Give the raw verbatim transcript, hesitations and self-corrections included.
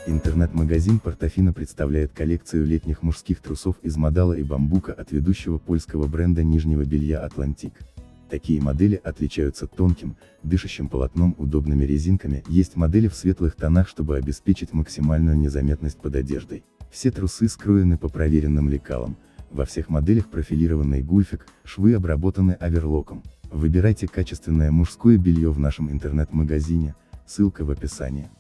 Интернет-магазин Портофино представляет коллекцию летних мужских трусов из модала и бамбука от ведущего польского бренда нижнего белья Atlantic. Такие модели отличаются тонким, дышащим полотном, удобными резинками, есть модели в светлых тонах, чтобы обеспечить максимальную незаметность под одеждой. Все трусы скроены по проверенным лекалам, во всех моделях профилированный гульфик, швы обработаны оверлоком. Выбирайте качественное мужское белье в нашем интернет-магазине, ссылка в описании.